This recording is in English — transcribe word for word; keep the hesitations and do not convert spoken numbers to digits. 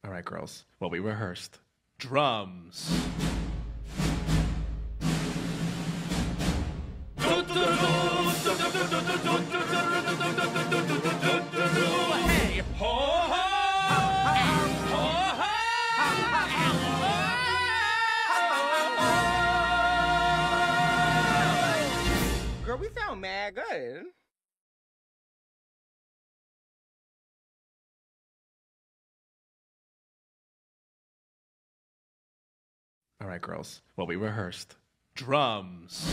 All right, girls. Well, we rehearsed. Drums. Hey! Girl, we sound mad good. All right, girls. Well, we rehearsed. Drums.